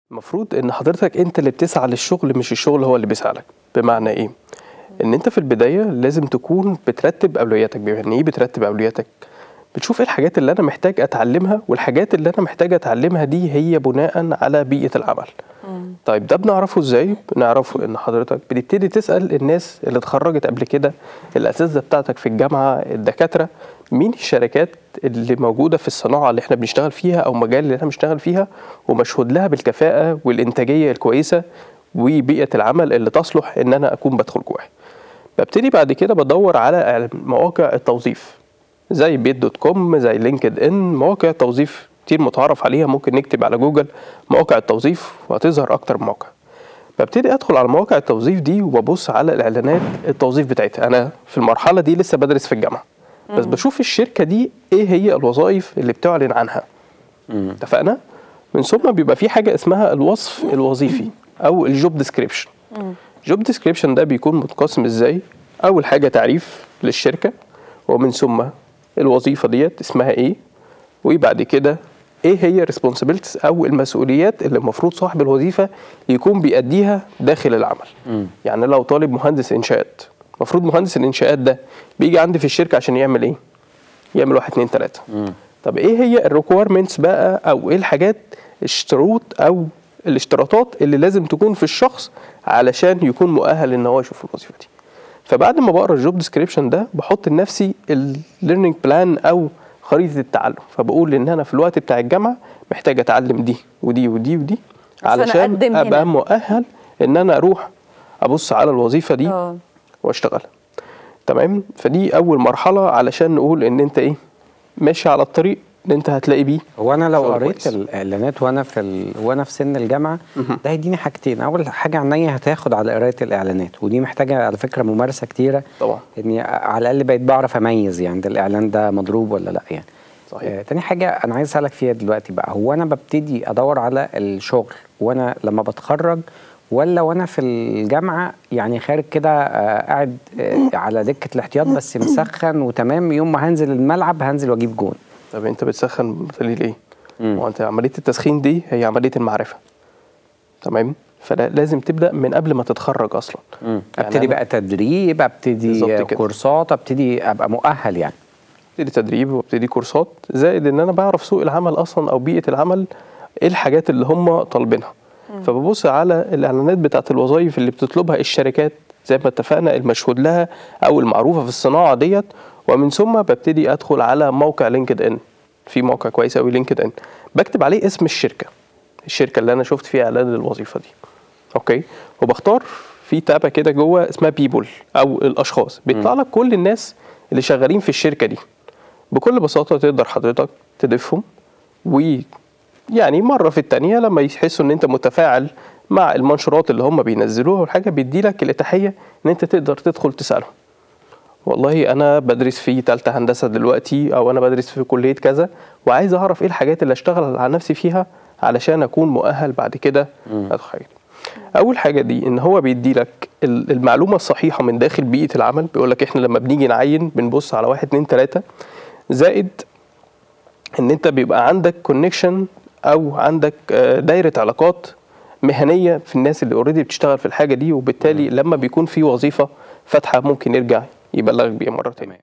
المفروض ان حضرتك انت اللي بتسعى للشغل، مش الشغل هو اللي بيسعى لك. بمعنى ايه؟ ان انت في البدايه لازم تكون بترتب اولوياتك. يعني ايه بترتب اولوياتك؟ بتشوف ايه الحاجات اللي انا محتاج اتعلمها، والحاجات اللي انا محتاج اتعلمها دي هي بناء على بيئه العمل. طيب ده بنعرفه ازاي؟ بنعرفه ان حضرتك بتبتدي تسال الناس اللي اتخرجت قبل كده، الاساتذه بتاعتك في الجامعه، الدكاتره، مين الشركات اللي موجوده في الصناعه اللي احنا بنشتغل فيها او مجال اللي احنا بنشتغل فيها ومشهود لها بالكفاءه والانتاجيه الكويسه وبيئه العمل اللي تصلح ان انا اكون بدخل جواها. ببتدي بعد كده بدور على مواقع التوظيف زي بيت.com، زي لينكد ان، مواقع توظيف كتير متعرف عليها، ممكن نكتب على جوجل مواقع التوظيف وهتظهر اكتر من موقع. ببتدي ادخل على مواقع التوظيف دي وببص على الاعلانات التوظيف بتاعتها. انا في المرحله دي لسه بدرس في الجامعه، بس بشوف الشركه دي ايه هي الوظائف اللي بتعلن عنها. اتفقنا؟ من ثم بيبقى في حاجه اسمها الوصف الوظيفي او الجوب ديسكريبشن. الجوب ديسكريبشن ده بيكون متقسم ازاي؟ اول حاجه تعريف للشركه، ومن ثم الوظيفه ديت اسمها ايه، وبعد كده ايه هي responsibilities او المسؤوليات اللي المفروض صاحب الوظيفه يكون بيأديها داخل العمل. يعني لو طالب مهندس انشاءات، المفروض مهندس الانشاءات ده بيجي عندي في الشركه عشان يعمل ايه؟ يعمل 1 2 3. طب ايه هي الريكويرمنتس بقى، او ايه الحاجات الشروط او الاشتراطات اللي لازم تكون في الشخص علشان يكون مؤهل ان هو يشوف الوظيفه دي؟ فبعد ما بقرا الجوب ديسكريبشن ده بحط لنفسي الليرنينج بلان او خريطه التعلم. فبقول ان انا في الوقت بتاع الجامعه محتاج اتعلم دي ودي ودي ودي علشان ابقى مؤهل ان انا اروح ابص على الوظيفه دي واشتغلها. تمام؟ فدي اول مرحله علشان نقول ان انت ايه، ماشي على الطريق اللي انت هتلاقي بيه. هو انا لو قريت الاعلانات وانا في سن الجامعه، ده هيديني حاجتين. اول حاجه عينيا هتاخد على قرايه الاعلانات، ودي محتاجه على فكره ممارسه كتيره طبعا، اني على الاقل بقيت بعرف اميز يعني ده الاعلان ده مضروب ولا لا يعني. صحيح. تاني حاجه انا عايز اسالك فيها دلوقتي بقى، هو انا ببتدي ادور على الشغل وانا لما بتخرج، ولا وانا في الجامعه يعني خارج كده قاعد على دكه الاحتياط بس مسخن وتمام، يوم ما هنزل الملعب هنزل واجيب جون؟ طب انت بتسخن دليل ايه؟ وانت عمليه التسخين دي هي عمليه المعرفه. تمام؟ فلازم تبدا من قبل ما تتخرج اصلا. ابتدي بقى تدريب، ابتدي كورسات، ابتدي ابقى مؤهل يعني. ابتدي تدريب وابتدي كورسات، زائد ان انا بعرف سوق العمل اصلا او بيئه العمل ايه الحاجات اللي هم طالبينها. فببص على الاعلانات بتاعت الوظائف اللي بتطلبها الشركات زي ما اتفقنا المشهود لها او المعروفه في الصناعه ديت، ومن ثم ببتدي ادخل على موقع لينكد ان. في موقع كويس قوي لينكد ان، بكتب عليه اسم الشركه اللي انا شفت فيها اعلان للوظيفه دي. اوكي؟ وبختار في تابه كده جوه اسمها بيبول او الاشخاص، بيطلع لك كل الناس اللي شغالين في الشركه دي. بكل بساطه تقدر حضرتك تضيفهم، ويعني مره في الثانيه لما يحسوا ان انت متفاعل مع المنشورات اللي هم بينزلوها والحاجه، بيدي لك الاتاحيه ان انت تقدر تدخل تسالهم، والله انا بدرس في ثالثه هندسه دلوقتي، او انا بدرس في كليه كذا وعايز اعرف ايه الحاجات اللي اشتغل على نفسي فيها علشان اكون مؤهل بعد كده ادخل. اول حاجه دي ان هو بيدي لك المعلومه الصحيحه من داخل بيئه العمل. بيقول لك احنا لما بنيجي نعين بنبص على 1 2 3، زائد ان انت بيبقى عندك كونكشن او عندك دايره علاقات مهنيه في الناس اللي اوريدي بتشتغل في الحاجه دي، وبالتالي لما بيكون في وظيفه فاتحه ممكن يرجع يبلغك بيها مره تانية.